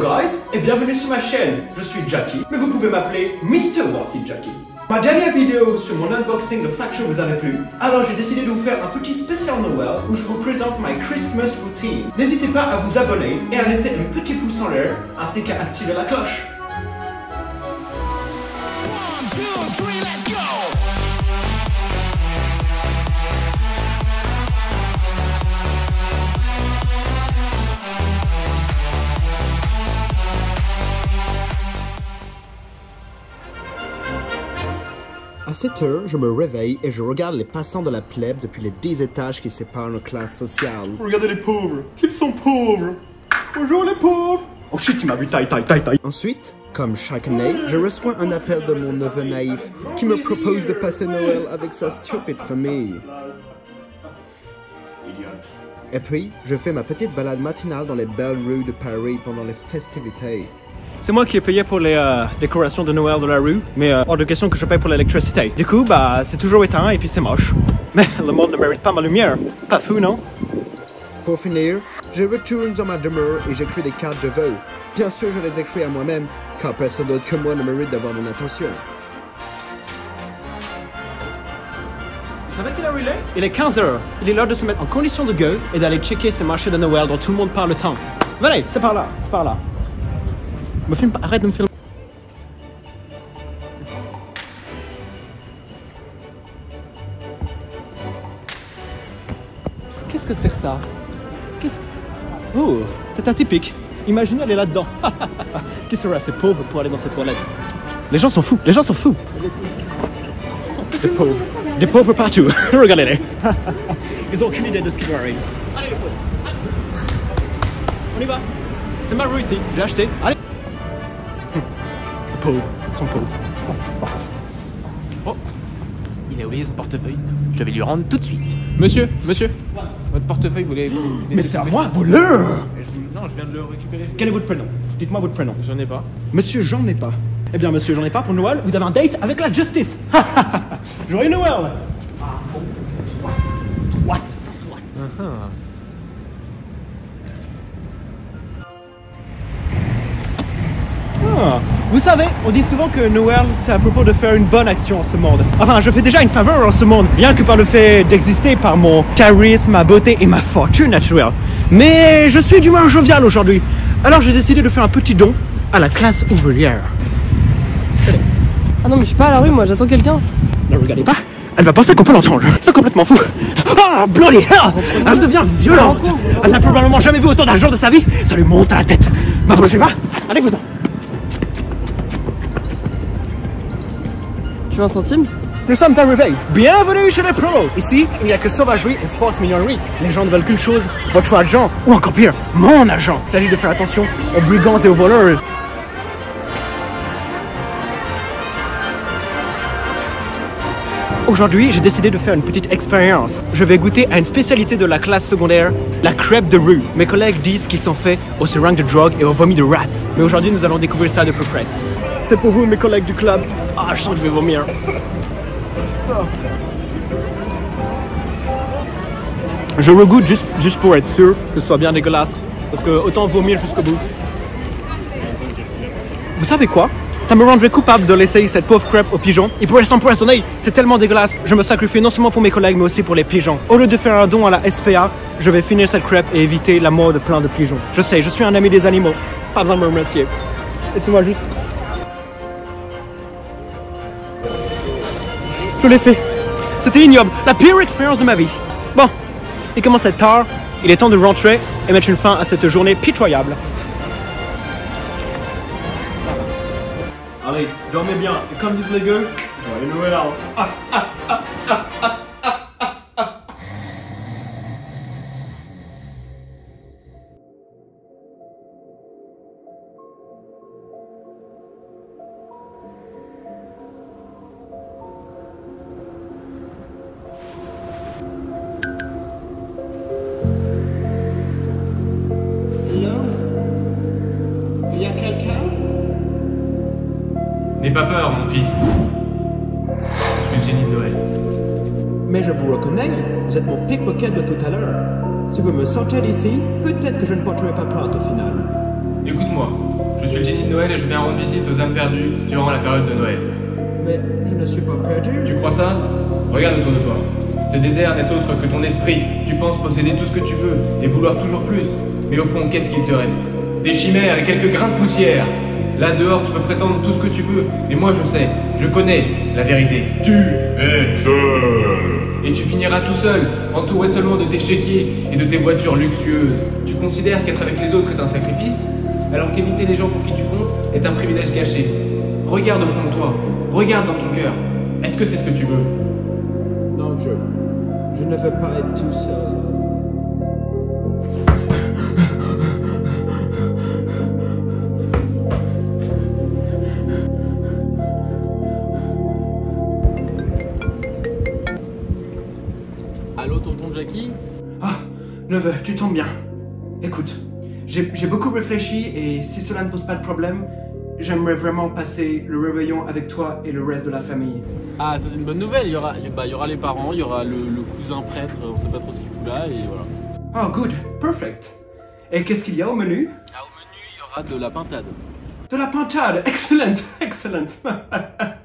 guys, et bienvenue sur ma chaîne. Je suis Jackie, mais vous pouvez m'appeler Mr. Wealthy Jackie. Ma dernière vidéo sur mon unboxing de Faction vous avait plu, alors j'ai décidé de vous faire un petit spécial Noël où je vous présente my Christmas routine. N'hésitez pas à vous abonner et à laisser un petit pouce en l'air, ainsi qu'à activer la cloche. À 7 heures, je me réveille et je regarde les passants de la plèbe depuis les 10 étages qui séparent nos classes sociales. Regardez les pauvres, qu'ils sont pauvres. Bonjour les pauvres. Oh shit, tu m'as vu, taille. Ensuite, comme chaque année, je reçois un appel de mon neveu naïf qui me propose de passer Noël avec sa stupide famille. Et puis, je fais ma petite balade matinale dans les belles rues de Paris pendant les festivités. C'est moi qui ai payé pour les décorations de Noël de la rue, mais hors de question que je paye pour l'électricité. Du coup, c'est toujours éteint et puis c'est moche. Mais le monde ne mérite pas ma lumière. Pas fou, non? Pour finir, je retourne dans ma demeure et j'écris des cartes de vœux. Bien sûr, je les écris à moi-même, car personne d'autre que moi ne mérite d'avoir mon attention. Vous savez quelle heure il est? Il est 15 h. Il est l'heure de se mettre en condition de gueule et d'aller checker ces marchés de Noël dont tout le monde parle le temps. Venez, c'est par là, c'est par là. Me filme pas, arrête de me filmer. Qu'est-ce que c'est que ça? Qu'est-ce que... Oh, c'est atypique. Imaginez aller là-dedans. Qui serait assez pauvre pour aller dans cette toilette? Les gens sont fous, les gens sont fous. Des pauvres partout. Regardez-les. Ils ont aucune idée de ce qui leur arrive. Allez les pauvres, allez. On y va. C'est ma rue ici, j'ai acheté. Allez. Pauvres, ils sont pauvres. Oh, il a oublié son portefeuille. Je vais lui rendre tout de suite. Monsieur, votre portefeuille, vous voulez... Mais c'est à moi, voleur! Non, je viens de le récupérer. Quel est votre prénom? Dites-moi votre prénom. J'en ai pas. Monsieur, j'en ai pas. Eh bien, monsieur, j'en ai pas pour Noël. Vous avez un date avec la justice. Joyeux Noël! What? Vous savez, on dit souvent que Noël, c'est à propos de faire une bonne action en ce monde. Enfin, je fais déjà une faveur en ce monde, rien que par le fait d'exister, par mon charisme, ma beauté et ma fortune naturelle. Mais je suis d'humeur joviale aujourd'hui, alors j'ai décidé de faire un petit don à la classe ouvrière. Ah non, mais je suis pas à la rue, moi, j'attends quelqu'un. Ne regardez pas, elle va penser qu'on peut l'entendre. C'est complètement fou. Ah, bloody hell! Elle devient violente. Elle n'a probablement jamais vu autant d'argent de sa vie. Ça lui monte à la tête. M'approchez pas. Allez-vous-en. Tu veux un centime? Nous sommes arrivés. Bienvenue chez les pros. Ici, il n'y a que sauvagerie et fausse mignonnerie. Les gens ne veulent qu'une chose, votre argent, ou encore pire, mon argent. Il s'agit de faire attention aux brigands et aux voleurs. Aujourd'hui, j'ai décidé de faire une petite expérience. Je vais goûter à une spécialité de la classe secondaire, la crêpe de rue. Mes collègues disent qu'ils sont faits au seringue de drogue et au vomi de rats. Mais aujourd'hui, nous allons découvrir ça de peu près. C'est pour vous, mes collègues du club. Ah, je sens que je vais vomir. Je regoute juste pour être sûr que ce soit bien dégueulasse. Parce que autant vomir jusqu'au bout. Vous savez quoi? Ça me rendrait coupable de laisser cette pauvre crêpe aux pigeons. Ils pourraient s'empoisonner. C'est tellement dégueulasse. Je me sacrifie non seulement pour mes collègues, mais aussi pour les pigeons. Au lieu de faire un don à la SPA, je vais finir cette crêpe et éviter la mort de plein de pigeons. Je sais, je suis un ami des animaux. Pas besoin de me remercier. Laissez-moi juste... Je l'ai fait. C'était ignoble. La pire expérience de ma vie. Bon, il commence à être tard. Il est temps de rentrer et mettre une fin à cette journée pitoyable. Allez, dormez bien. Et comme disent les gueux, joyeux Noël. Il y a quelqu'un? N'aie pas peur, mon fils. Je suis le génie de Noël. Mais je vous reconnais, vous êtes mon pickpocket de tout à l'heure. Si vous me sortez d'ici, peut-être que je ne porterai pas plainte au final. Écoute-moi, je suis le génie de Noël et je viens rendre visite aux âmes perdues durant la période de Noël. Mais je ne suis pas perdu. Tu crois ça? Regarde autour de toi. Ce désert n'est autre que ton esprit. Tu penses posséder tout ce que tu veux et vouloir toujours plus. Mais au fond, qu'est-ce qu'il te reste? Des chimères et quelques grains de poussière. Là dehors, tu peux prétendre tout ce que tu veux. Mais moi, je sais, je connais la vérité. Tu es seul. Et tu finiras tout seul, entouré seulement de tes chéquiers et de tes voitures luxueuses. Tu considères qu'être avec les autres est un sacrifice, alors qu'éviter les gens pour qui tu comptes est un privilège gâché. Regarde au fond de toi, regarde dans ton cœur. Est-ce que c'est ce que tu veux? Non, je ne veux pas être tout seul. Allô, tonton Jackie? Ah, neveu, tu tombes bien. Écoute, j'ai beaucoup réfléchi et si cela ne pose pas de problème, j'aimerais vraiment passer le réveillon avec toi et le reste de la famille. Ah, ça c'est une bonne nouvelle, il y aura les parents, il y aura le cousin prêtre, on sait pas trop ce qu'il fout là, et voilà. Oh, good, perfect. Et qu'est-ce qu'il y a au menu? Ah, au menu, il y aura de la pintade. De la pintade, excellent, excellent.